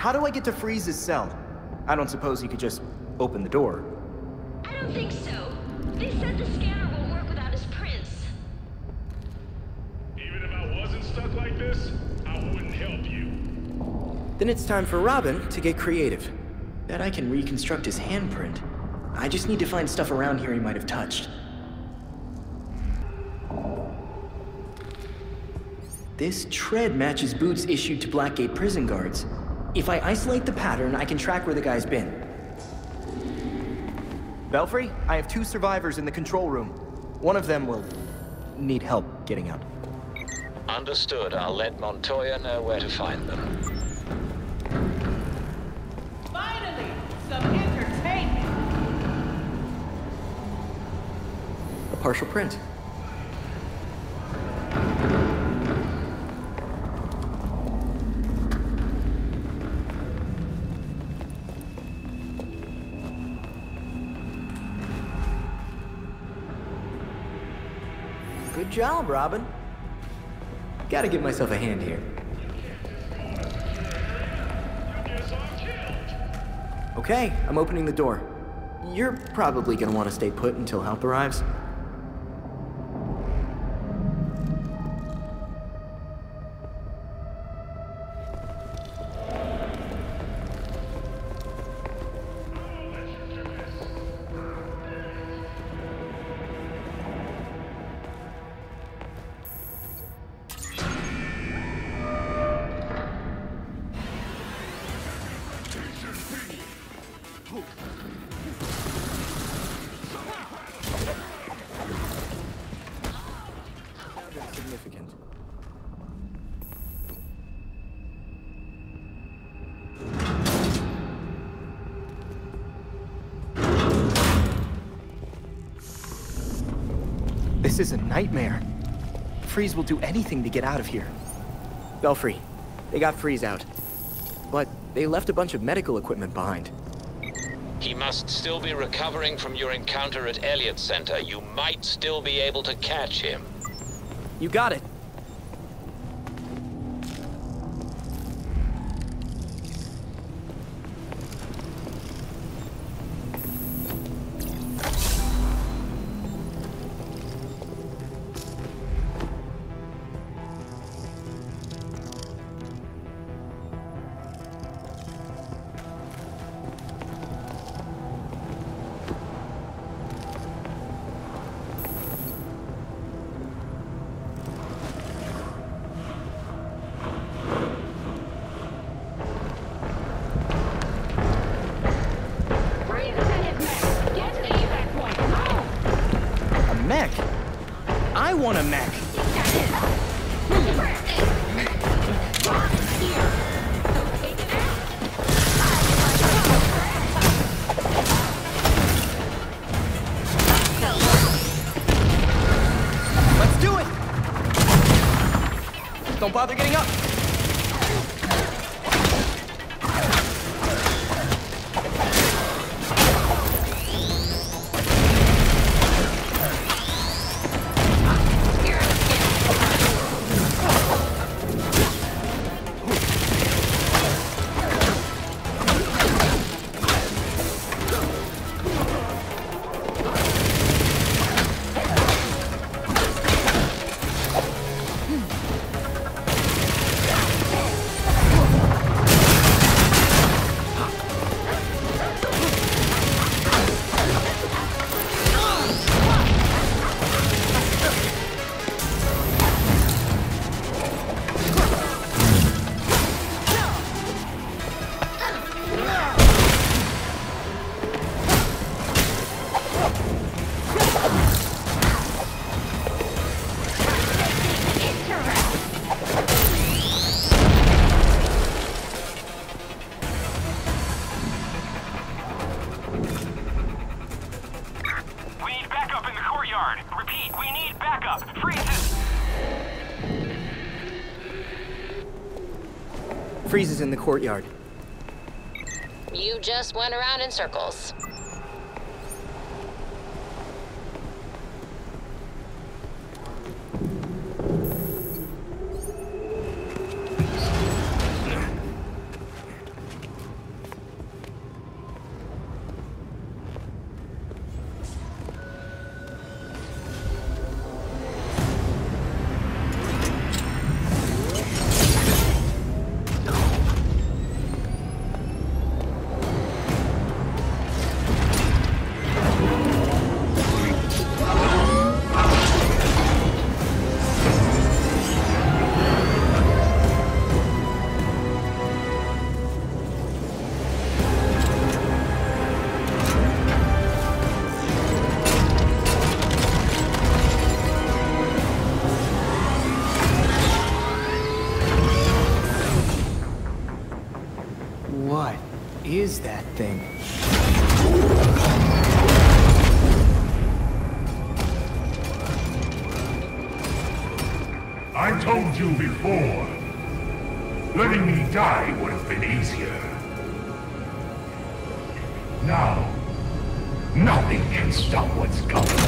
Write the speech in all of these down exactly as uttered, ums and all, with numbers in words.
how do I get to Freeze's cell? I don't suppose you could just open the door. I don't think so. They said the scanner won't work without his prints. Even if I wasn't stuck like this, I wouldn't help you. Then it's time for Robin to get creative. Bet I can reconstruct his handprint. I just need to find stuff around here he might have touched. This tread matches boots issued to Blackgate prison guards. If I isolate the pattern, I can track where the guy's been. Belfry, I have two survivors in the control room. One of them will need help getting out. Understood. I'll let Montoya know where to find them. Finally, some entertainment. A partial print. Good job, Robin. Gotta give myself a hand here. Okay, I'm opening the door. You're probably gonna want to stay put until help arrives. Significant. This is a nightmare. Freeze will do anything to get out of here. Belfry, they got Freeze out. But they left a bunch of medical equipment behind. He must still be recovering from your encounter at Elliott Center. You might still be able to catch him. You got it. Mech? I want a mech. Let's do it. Don't bother getting up. Freeze is in the courtyard. You just went around in circles. is that thing? I told you before. Letting me die would have been easier. Now, nothing can stop what's coming.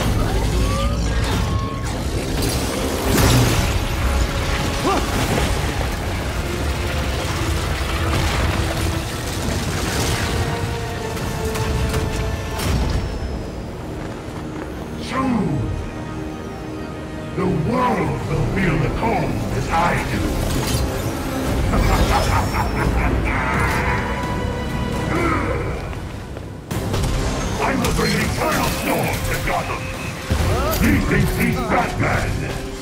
Soon, the world will feel the cold as I do. I will bring eternal storm to Gotham. He thinks he's Batman.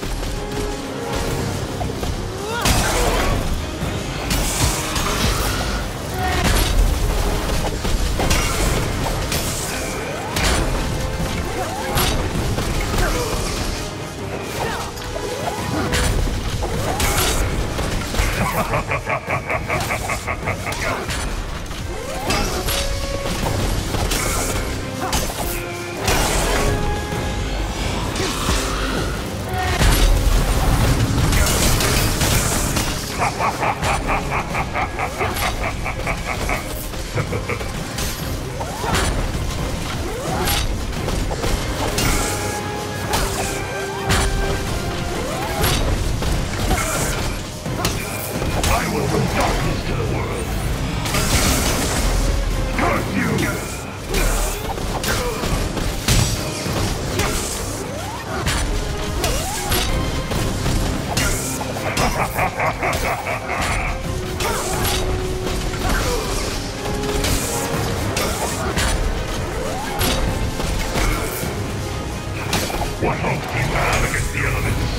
What hope do you have against the elements?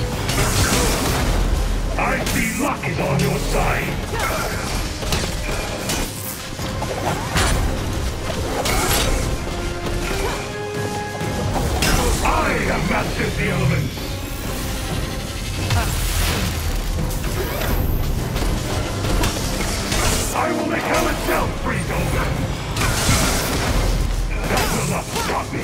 I see luck is on your side. I have mastered the elements. I will make hell itself freeze over. That will not stop me.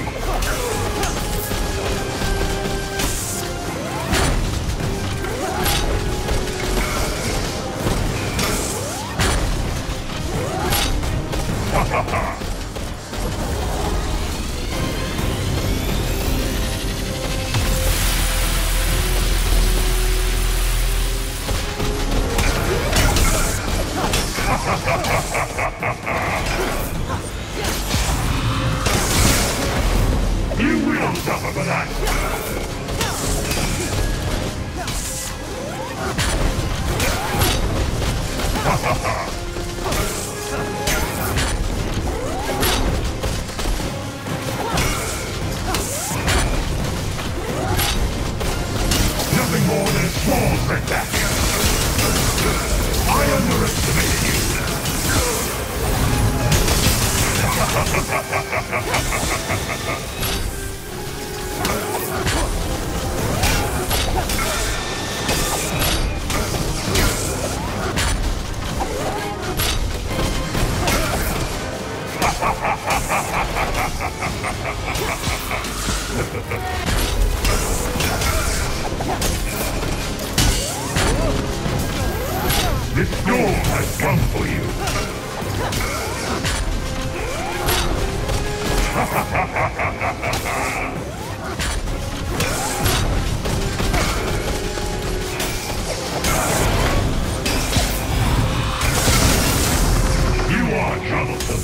You will suffer for that! Nothing more than a small setback. I underestimated you. This storm has come for you. You are troublesome.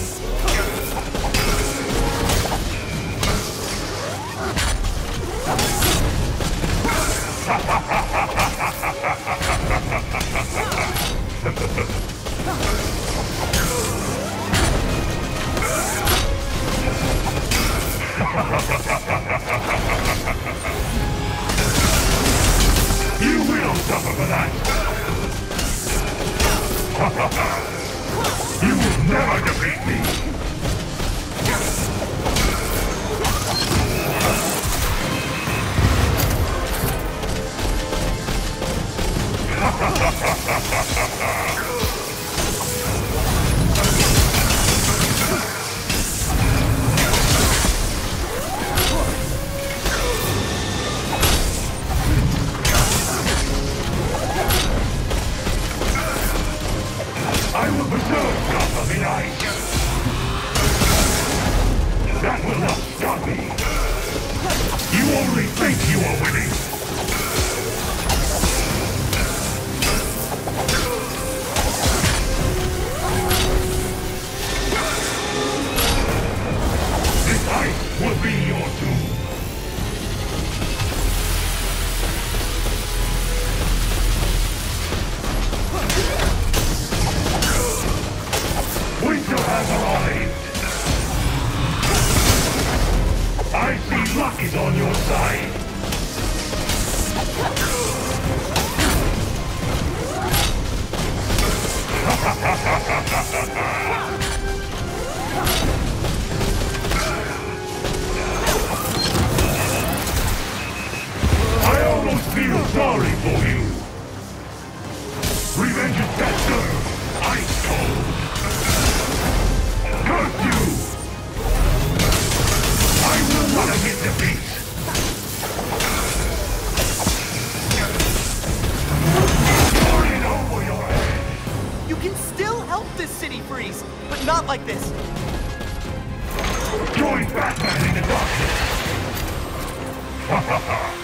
Join Batman in the darkness! Ha ha ha!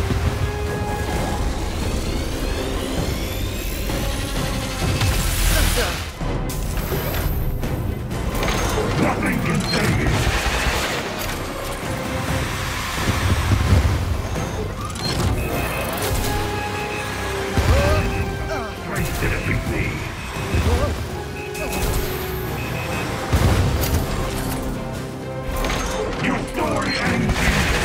Nothing can save you! Strength to defeat me! Your story ends here!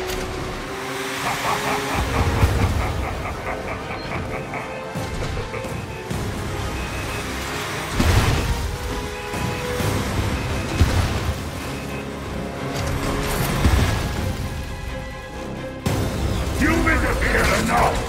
You've interfered enough!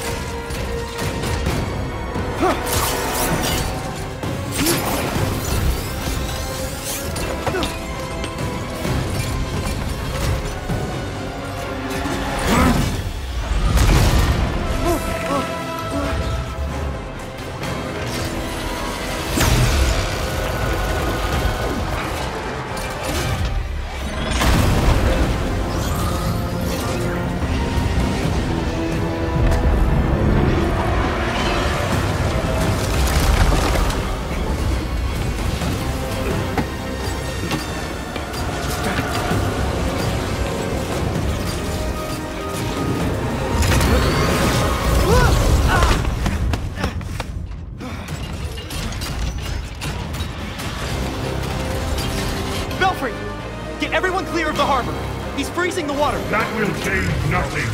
Belfry! Get everyone clear of the harbor! He's freezing the water! That will change nothing.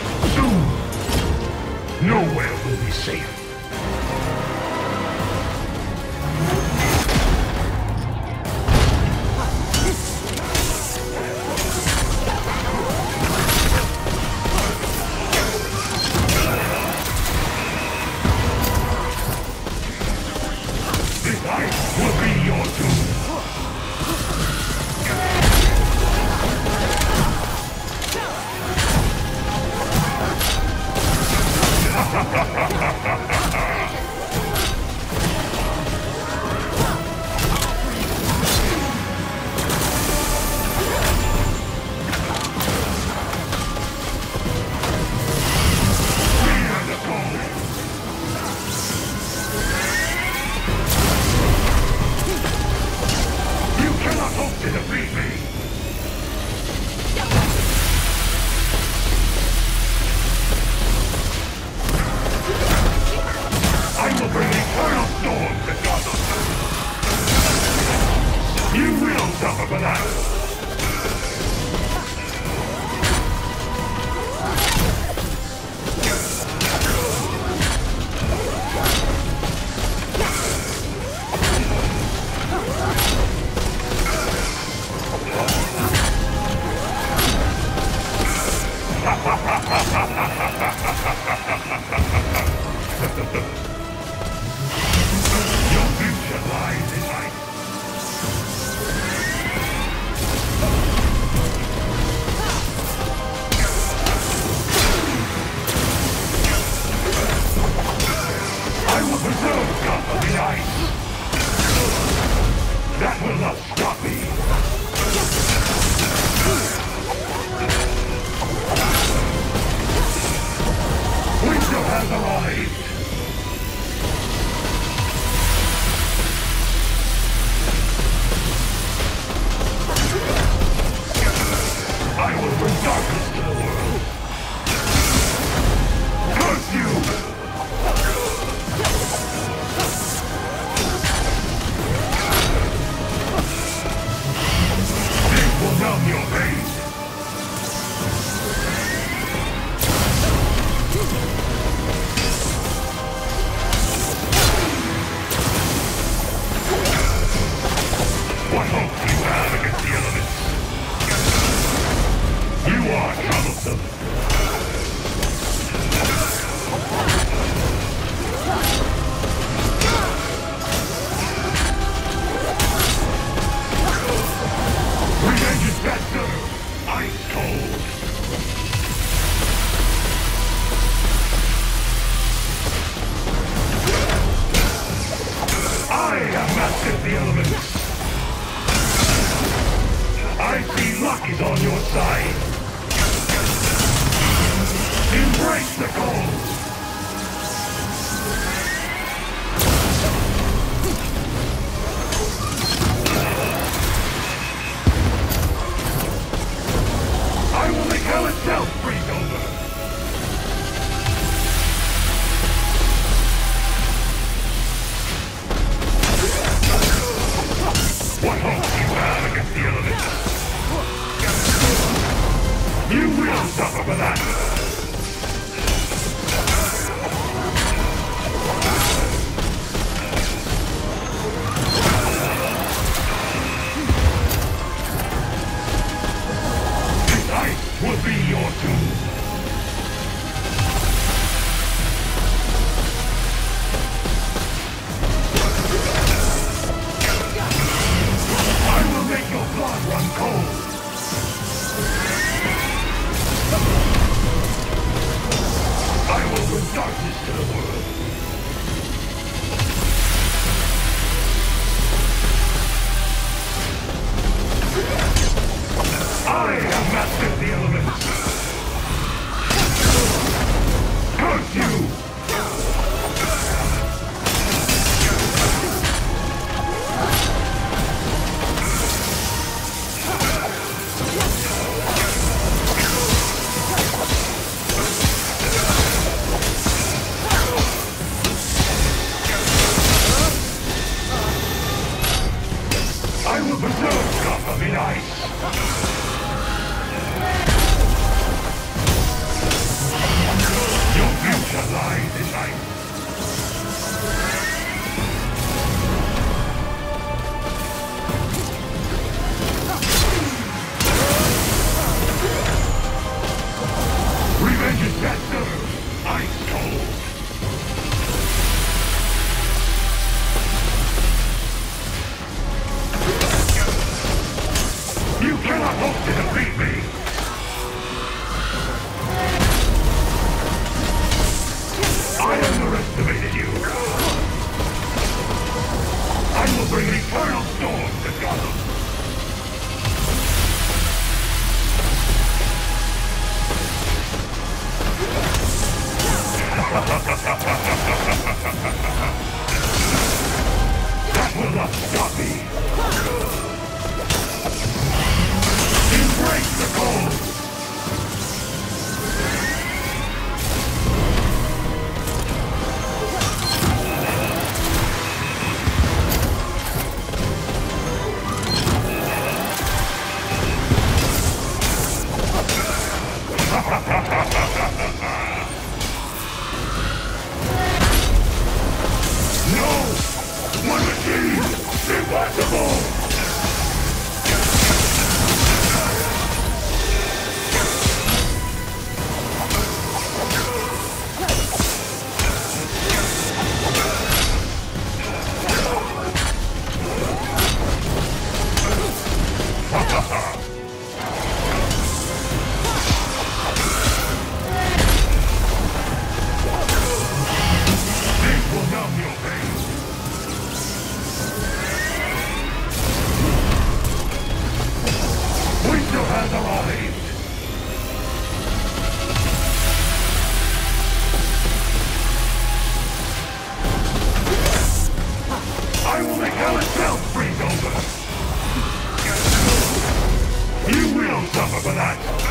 Soon, nowhere will be safe. This ice will be your doom. Suffer for that! Your future lies in ice. is on your side. Embrace the cold. I will make hell itself freeze over. What hope do you have against the elements? You will suffer for that! This ice will be your tomb! Make your blood run cold! I will bring darkness to the world! I have mastered the elements! Curse you! I will preserve Gotham in ice! Your future lies in ice! Revenge is best served, ice cold! You cannot hope to defeat me! I underestimated you! I will bring an eternal storm to Gotham! That will not stop me! Embrace the cold! No! One machine! Impossible! This will numb your pain. Winter has arrived. I will make hell itself freeze over. You will suffer for that.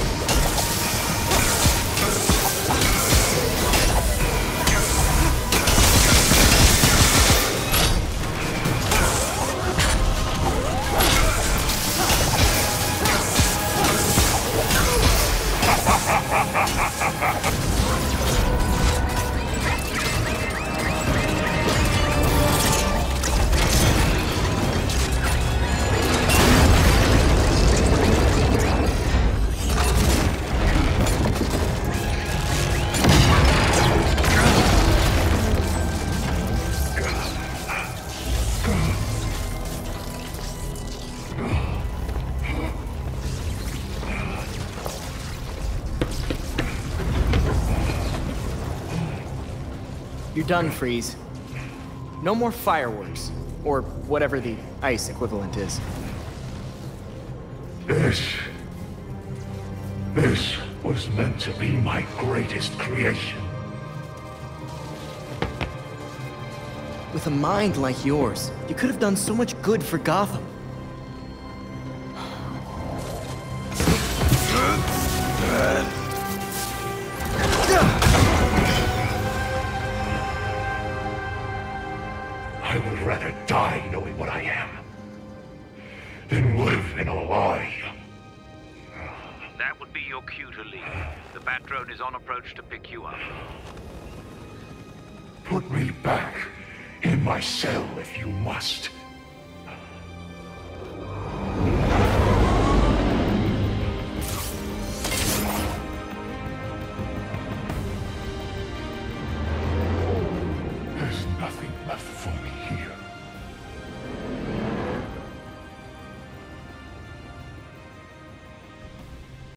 You're done, Freeze. No more fireworks, or whatever the ice equivalent is. This... This was meant to be my greatest creation. With a mind like yours, you could have done so much good for Gotham. I would rather die knowing what I am than live in a lie. That would be your cue to leave. The Bat Drone is on approach to pick you up. Put me back in my cell if you must.